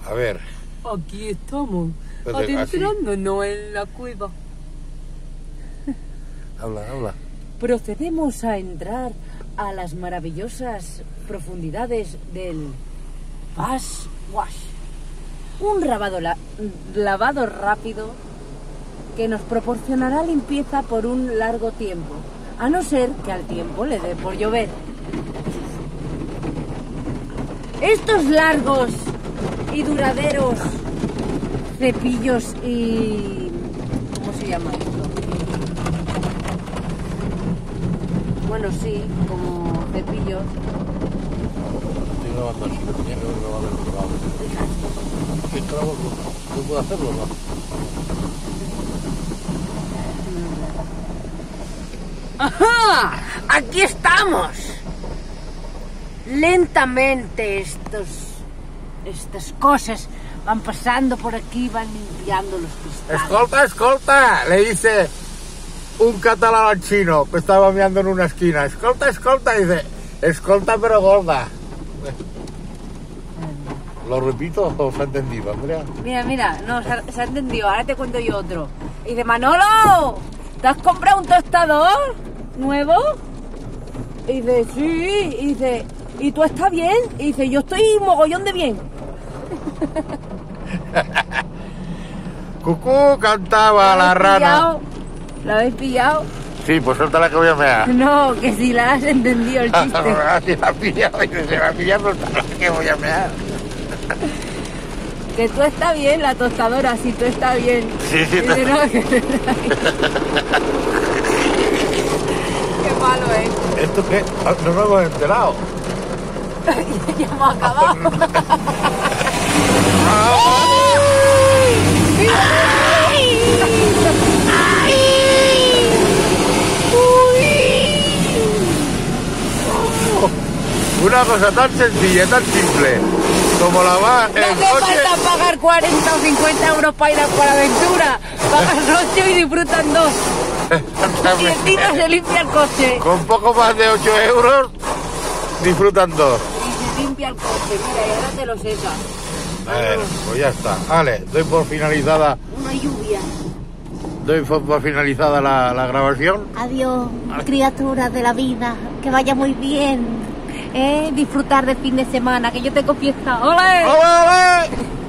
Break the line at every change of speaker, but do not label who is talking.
A ver.
Aquí estamos,
Pues,
adentrándonos en la cueva.
Habla.
Procedemos a entrar a las maravillosas profundidades del Fast Wash. Un lavado rápido que nos proporcionará limpieza por un largo tiempo, a no ser que al tiempo le dé por llover. Estos largos y duraderos cepillos y... ¿cómo se llama esto? Bueno, sí, como cepillos.
Estoy grabando así, lo tenía que haber grabado del otro lado. ¿Qué grabo? ¿No puedo hacerlo, no?
¡Ajá! ¡Aquí estamos! Lentamente estas cosas van pasando por aquí, van limpiando los cristales.
Escolta, le dice un catalán al chino que estaba mirando en una esquina. Escolta, dice, escolta pero gorda. ¿Lo repito o se ha entendido, Andrea?
Mira, no, se ha entendido, ahora te cuento yo otro. Y dice, Manolo, ¿te has comprado un tostador nuevo? Y dice, sí, y dice, ¿y tú estás bien? Y dice, yo estoy mogollón de bien.
Cucú cantaba la rana.
¿La habéis pillado?
Sí, pues suéltala que voy a mear.
No, que si la has entendido el chiste.
Si la ha pillado, se la ha pillado, suéltala que voy a mear.
Que tú estás bien, la tostadora, si tú estás bien.
Sí,
Dice, no, que tú estás bien. Qué malo es.
¿Esto qué? No nos hemos enterado.
Ya hemos acabado.
Una cosa tan sencilla, tan simple como lavar el
No
coche.
hace falta pagar 40 o 50 euros para ir a por aventura. Pagas 8 y disfrutan 2. Y encima se limpia el coche.
Con poco más de 8 euros disfrutan 2.
Y se limpia el coche, mira, y ahora te lo seca.
Pues ya está. Vale, doy por finalizada.
Una lluvia.
Doy por finalizada la grabación.
Adiós, criaturas de la vida. Que vaya muy bien. Disfrutar de fin de semana, que yo tengo fiesta. ¡Ole!
¡Ole, ole!